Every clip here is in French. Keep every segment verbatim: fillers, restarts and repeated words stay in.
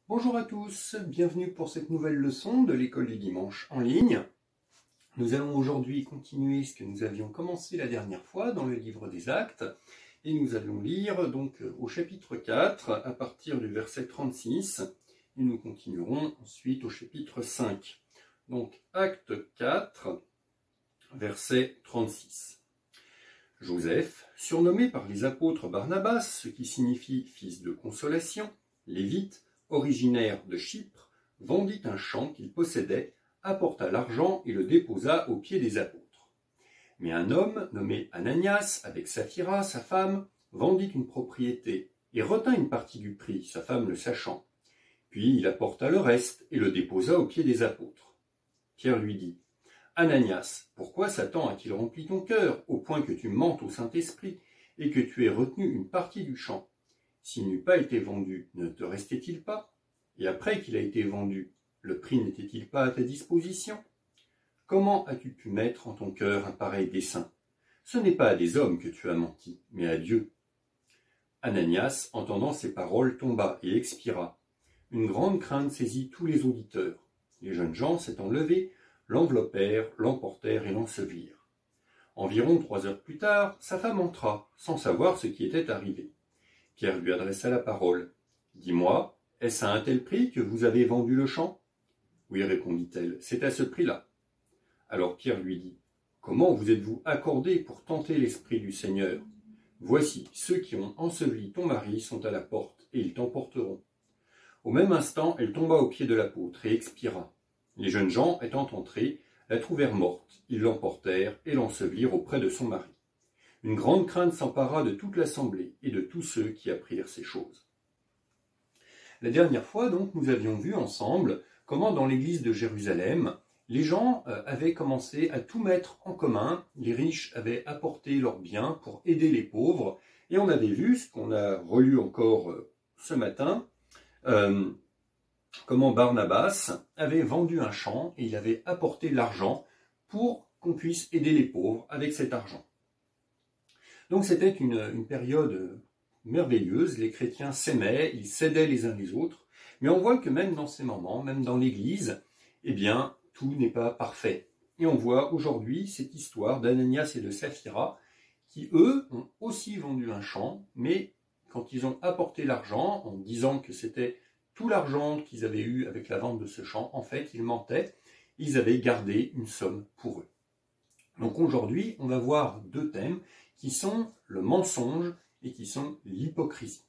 Bonjour à tous, bienvenue pour cette nouvelle leçon de l'école du dimanche en ligne. Nous allons aujourd'hui continuer ce que nous avions commencé la dernière fois dans le livre des Actes et nous allons lire donc au chapitre quatre à partir du verset trente-six et nous continuerons ensuite au chapitre cinq. Donc Acte quatre, verset trente-six. Joseph, surnommé par les apôtres Barnabas, ce qui signifie fils de consolation, lévite, originaire de Chypre, vendit un champ qu'il possédait, apporta l'argent et le déposa aux pieds des apôtres. Mais un homme nommé Ananias, avec Saphira, sa femme, vendit une propriété et retint une partie du prix, sa femme le sachant. Puis il apporta le reste et le déposa aux pieds des apôtres. Pierre lui dit, « Ananias, pourquoi Satan a-t-il rempli ton cœur, au point que tu mentes au Saint-Esprit et que tu aies retenu une partie du champ ? S'il n'eût pas été vendu, ne te restait-il pas? Et après qu'il a été vendu, le prix n'était-il pas à ta disposition? Comment as-tu pu mettre en ton cœur un pareil dessein? Ce n'est pas à des hommes que tu as menti, mais à Dieu. » Ananias, entendant ces paroles, tomba et expira. Une grande crainte saisit tous les auditeurs. Les jeunes gens, s'étant levés, l'enveloppèrent, l'emportèrent et l'ensevelirent. Environ trois heures plus tard, sa femme entra, sans savoir ce qui était arrivé. Pierre lui adressa la parole. « Dis-moi, est-ce à un tel prix que vous avez vendu le champ ?» ?»« Oui, répondit-elle, c'est à ce prix-là. » Alors Pierre lui dit, « Comment vous êtes-vous accordé pour tenter l'Esprit du Seigneur? Voici, ceux qui ont enseveli ton mari sont à la porte, et ils t'emporteront. » Au même instant, elle tomba aux pieds de l'apôtre et expira. Les jeunes gens, étant entrés, la trouvèrent morte. Ils l'emportèrent et l'ensevelirent auprès de son mari. Une grande crainte s'empara de toute l'assemblée et de tous ceux qui apprirent ces choses. La dernière fois, donc, nous avions vu ensemble comment dans l'église de Jérusalem, les gens avaient commencé à tout mettre en commun. Les riches avaient apporté leurs biens pour aider les pauvres. Et on avait vu, ce qu'on a relu encore ce matin, euh, comment Barnabas avait vendu un champ et il avait apporté l'argent pour qu'on puisse aider les pauvres avec cet argent. Donc c'était une, une période merveilleuse, les chrétiens s'aimaient, ils s'aidaient les uns les autres, mais on voit que même dans ces moments, même dans l'église, eh bien, tout n'est pas parfait. Et on voit aujourd'hui cette histoire d'Ananias et de Saphira, qui eux ont aussi vendu un champ, mais quand ils ont apporté l'argent, en disant que c'était tout l'argent qu'ils avaient eu avec la vente de ce champ, en fait, ils mentaient, ils avaient gardé une somme pour eux. Donc aujourd'hui, on va voir deux thèmes qui sont le mensonge et qui sont l'hypocrisie.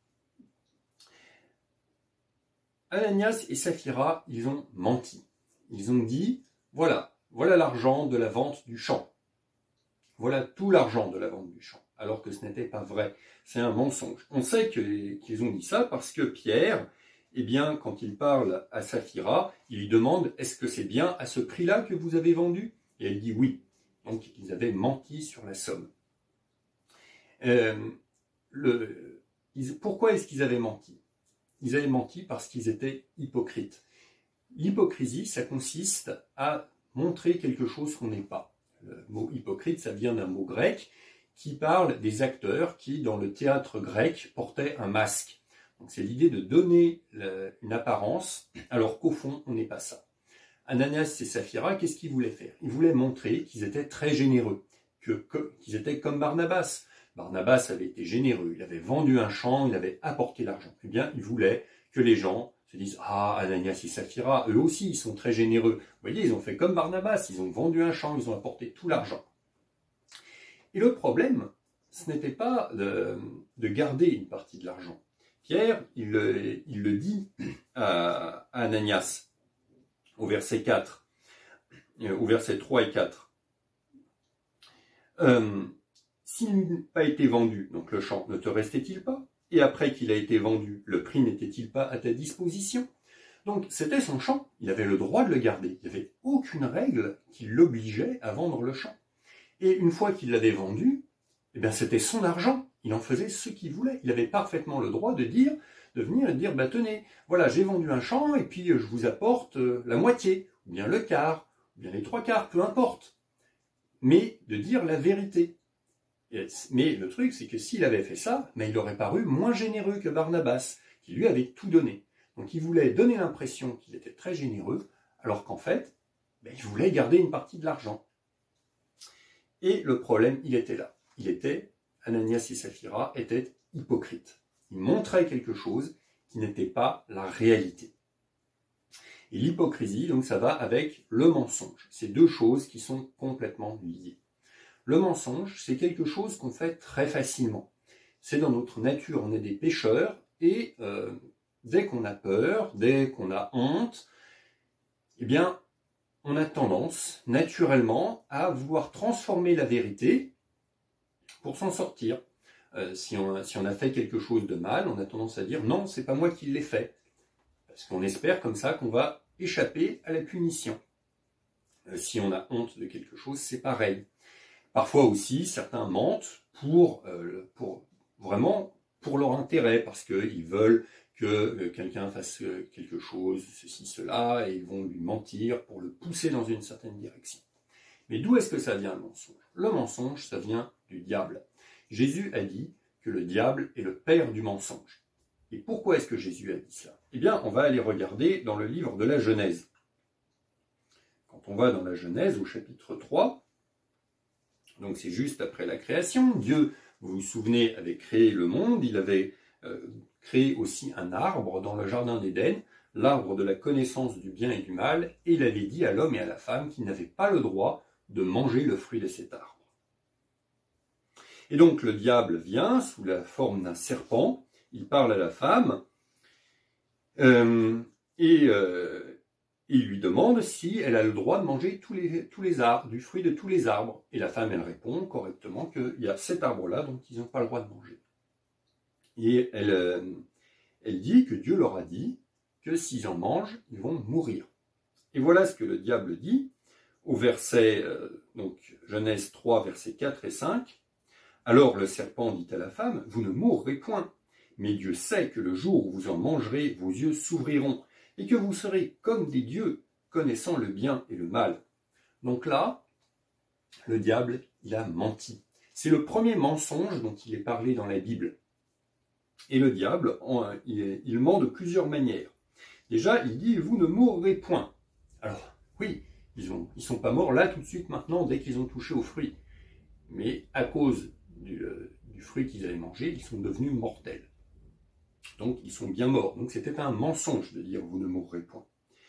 Ananias et Saphira, ils ont menti. Ils ont dit, voilà, voilà l'argent de la vente du champ. Voilà tout l'argent de la vente du champ, alors que ce n'était pas vrai. C'est un mensonge. On sait qu'ils ont dit ça parce que Pierre, eh bien, quand il parle à Saphira, il lui demande, est-ce que c'est bien à ce prix-là que vous avez vendu? Et elle dit oui. Donc, ils avaient menti sur la somme. Euh, le, ils, pourquoi est-ce qu'ils avaient menti? Ils avaient menti parce qu'ils étaient hypocrites. L'hypocrisie, ça consiste à montrer quelque chose qu'on n'est pas. Le mot hypocrite, ça vient d'un mot grec qui parle des acteurs qui, dans le théâtre grec, portaient un masque. Donc, c'est l'idée de donner le, une apparence, alors qu'au fond, on n'est pas ça. Ananias et Saphira, qu'est-ce qu'ils voulaient faire? Ils voulaient montrer qu'ils étaient très généreux, que, que, qu'ils étaient comme Barnabas. Barnabas avait été généreux, il avait vendu un champ, il avait apporté l'argent. Eh bien, il voulait que les gens se disent « Ah, Ananias et Saphira, eux aussi, ils sont très généreux. » Vous voyez, ils ont fait comme Barnabas, ils ont vendu un champ, ils ont apporté tout l'argent. Et le problème, ce n'était pas de, de garder une partie de l'argent. Pierre, il, il le dit à, à Ananias, au verset quatre, au verset trois et quatre. Euh, S'il n'eût pas été vendu, donc le champ, ne te restait-il pas? Et après qu'il a été vendu, le prix n'était-il pas à ta disposition? Donc c'était son champ, il avait le droit de le garder. Il n'y avait aucune règle qui l'obligeait à vendre le champ. Et une fois qu'il l'avait vendu, eh bien c'était son argent, il en faisait ce qu'il voulait. Il avait parfaitement le droit de dire, de venir et de dire, bah tenez, voilà, j'ai vendu un champ et puis je vous apporte la moitié, ou bien le quart, ou bien les trois quarts, peu importe. Mais de dire la vérité. Mais le truc, c'est que s'il avait fait ça, mais il aurait paru moins généreux que Barnabas, qui lui avait tout donné. Donc il voulait donner l'impression qu'il était très généreux, alors qu'en fait, ben, il voulait garder une partie de l'argent. Et le problème, il était là. Il était, Ananias et Saphira étaient hypocrites. Ils montraient quelque chose qui n'était pas la réalité. Et l'hypocrisie, donc ça va avec le mensonge. C'est deux choses qui sont complètement liées. Le mensonge, c'est quelque chose qu'on fait très facilement. C'est dans notre nature, on est des pécheurs, et euh, dès qu'on a peur, dès qu'on a honte, eh bien, on a tendance, naturellement, à vouloir transformer la vérité pour s'en sortir. Euh, si, on, si on a fait quelque chose de mal, on a tendance à dire « non, c'est pas moi qui l'ai fait ». Parce qu'on espère comme ça qu'on va échapper à la punition. Euh, si on a honte de quelque chose, c'est pareil. Parfois aussi, certains mentent pour, euh, pour vraiment pour leur intérêt, parce qu'ils veulent que euh, quelqu'un fasse euh, quelque chose, ceci, cela, et ils vont lui mentir pour le pousser dans une certaine direction. Mais d'où est-ce que ça vient le mensonge? Le mensonge, ça vient du diable. Jésus a dit que le diable est le père du mensonge. Et pourquoi est-ce que Jésus a dit ça? Eh bien, on va aller regarder dans le livre de la Genèse. Quand on va dans la Genèse, au chapitre trois, donc c'est juste après la création, Dieu, vous vous souvenez, avait créé le monde, il avait euh, créé aussi un arbre dans le jardin d'Éden, l'arbre de la connaissance du bien et du mal, et il avait dit à l'homme et à la femme qu'ils n'avaient pas le droit de manger le fruit de cet arbre. Et donc le diable vient sous la forme d'un serpent, il parle à la femme, euh, et euh, il lui demande si elle a le droit de manger tous les, tous les arbres, du fruit de tous les arbres. Et la femme, elle répond correctement qu'il y a cet arbre-là dont ils n'ont pas le droit de manger. Et elle, euh, elle dit que Dieu leur a dit que s'ils en mangent, ils vont mourir. Et voilà ce que le diable dit au verset, euh, donc Genèse trois, versets quatre et cinq. Alors le serpent dit à la femme, vous ne mourrez point, mais Dieu sait que le jour où vous en mangerez, vos yeux s'ouvriront, et que vous serez comme des dieux, connaissant le bien et le mal. Donc là, le diable, il a menti. C'est le premier mensonge dont il est parlé dans la Bible. Et le diable, il, il ment de plusieurs manières. Déjà, il dit, vous ne mourrez point. Alors, oui, ils ne ils sont pas morts là tout de suite maintenant, dès qu'ils ont touché au fruit. Mais à cause du, euh, du fruit qu'ils avaient mangé, ils sont devenus mortels. Donc, ils sont bien morts. Donc, c'était un mensonge de dire, vous ne mourrez point.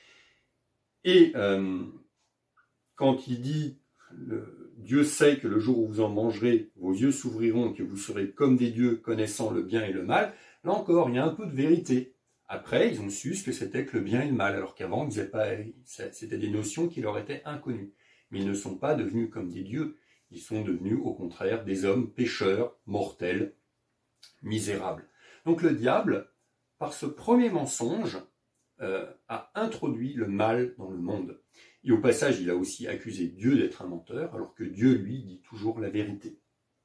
Et euh, quand il dit, le, Dieu sait que le jour où vous en mangerez, vos yeux s'ouvriront, que vous serez comme des dieux connaissant le bien et le mal, là encore, il y a un peu de vérité. Après, ils ont su ce que c'était que le bien et le mal, alors qu'avant, c'était des notions qui leur étaient inconnues. Mais ils ne sont pas devenus comme des dieux, ils sont devenus au contraire des hommes pécheurs, mortels, misérables. Donc le diable, par ce premier mensonge, euh, a introduit le mal dans le monde. Et au passage, il a aussi accusé Dieu d'être un menteur, alors que Dieu, lui, dit toujours la vérité.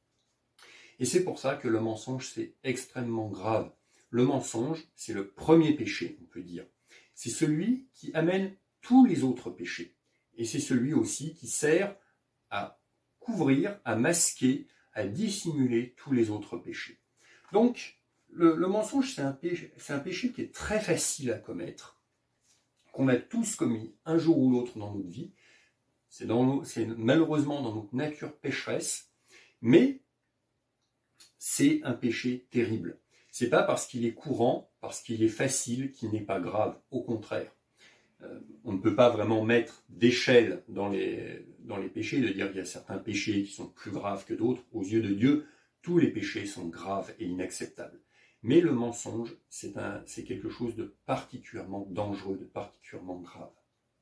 Et c'est pour ça que le mensonge, c'est extrêmement grave. Le mensonge, c'est le premier péché, on peut dire. C'est celui qui amène tous les autres péchés. Et c'est celui aussi qui sert à couvrir, à masquer, à dissimuler tous les autres péchés. Donc, le, le mensonge, c'est un péché, c'est un péché qui est très facile à commettre, qu'on a tous commis un jour ou l'autre dans notre vie. C'est, dans, c'est malheureusement dans notre nature pécheresse, mais c'est un péché terrible. C'est pas parce qu'il est courant, parce qu'il est facile, qu'il n'est pas grave. Au contraire. Euh, on ne peut pas vraiment mettre d'échelle dans les, dans les péchés, de dire qu'il y a certains péchés qui sont plus graves que d'autres. Aux yeux de Dieu, tous les péchés sont graves et inacceptables. Mais le mensonge, c'est un, c'est quelque chose de particulièrement dangereux, de particulièrement grave.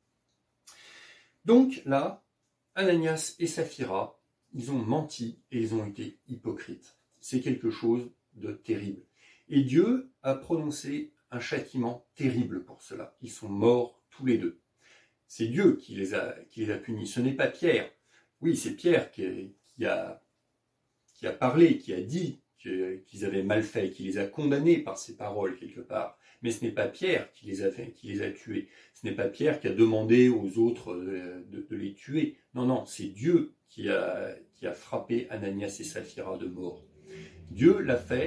Donc là, Ananias et Saphira, ils ont menti et ils ont été hypocrites. C'est quelque chose de terrible. Et Dieu a prononcé un châtiment terrible pour cela. Ils sont morts tous les deux. C'est Dieu qui les a, qui les a punis. Ce n'est pas Pierre. Oui, c'est Pierre qui, qui, a, qui a parlé, qui a dit qu'ils avaient mal fait, qui les a condamnés par ses paroles quelque part. Mais ce n'est pas Pierre qui les a, fait, qui les a tués. Ce n'est pas Pierre qui a demandé aux autres de, de, de les tuer. Non, non, c'est Dieu qui a, qui a frappé Ananias et Saphira de mort. Dieu l'a fait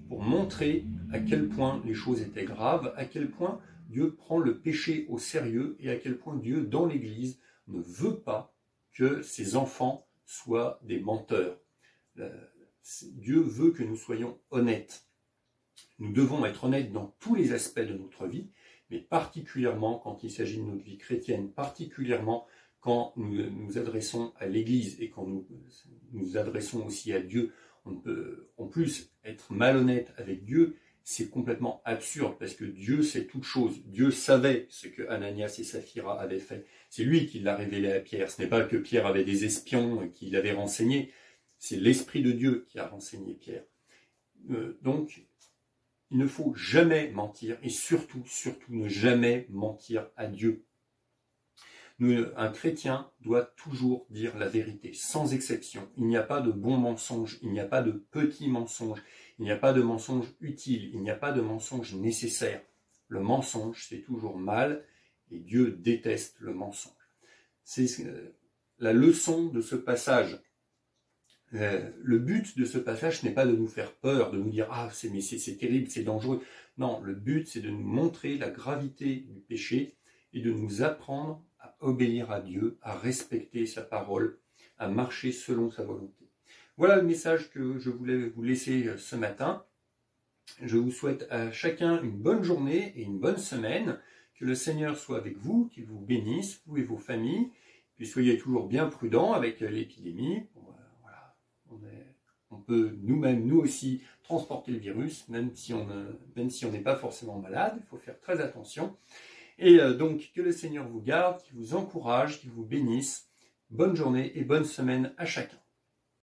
pour montrer à quel point les choses étaient graves, à quel point Dieu prend le péché au sérieux et à quel point Dieu, dans l'Église, ne veut pas que ses enfants soient des menteurs. Dieu veut que nous soyons honnêtes. Nous devons être honnêtes dans tous les aspects de notre vie, mais particulièrement quand il s'agit de notre vie chrétienne, particulièrement quand nous nous adressons à l'Église et quand nous nous adressons aussi à Dieu. On peut, en plus, être malhonnête avec Dieu, c'est complètement absurde parce que Dieu sait toutes choses. Dieu savait ce que Ananias et Saphira avaient fait. C'est lui qui l'a révélé à Pierre. Ce n'est pas que Pierre avait des espions qui l'avaient renseigné. C'est l'Esprit de Dieu qui a renseigné Pierre. Euh, donc, il ne faut jamais mentir et surtout, surtout ne jamais mentir à Dieu. Nous, un chrétien doit toujours dire la vérité, sans exception. Il n'y a pas de bons mensonges, il n'y a pas de petits mensonges, il n'y a pas de mensonges utiles, il n'y a pas de mensonges nécessaires. Le mensonge, c'est toujours mal et Dieu déteste le mensonge. C'est la leçon de ce passage. Le but de ce passage n'est pas de nous faire peur, de nous dire « Ah, c'est, mais c'est, c'est terrible, c'est dangereux ». Non, le but, c'est de nous montrer la gravité du péché et de nous apprendre à obéir à Dieu, à respecter sa parole, à marcher selon sa volonté. Voilà le message que je voulais vous laisser ce matin. Je vous souhaite à chacun une bonne journée et une bonne semaine. Que le Seigneur soit avec vous, qu'il vous bénisse, vous et vos familles. Puis soyez toujours bien prudents avec l'épidémie. Voilà, on, est, on peut nous-mêmes, nous aussi, transporter le virus, même si on ne, même si on n'est pas forcément malade. Il faut faire très attention. Et donc, que le Seigneur vous garde, qu'il vous encourage, qu'il vous bénisse. Bonne journée et bonne semaine à chacun.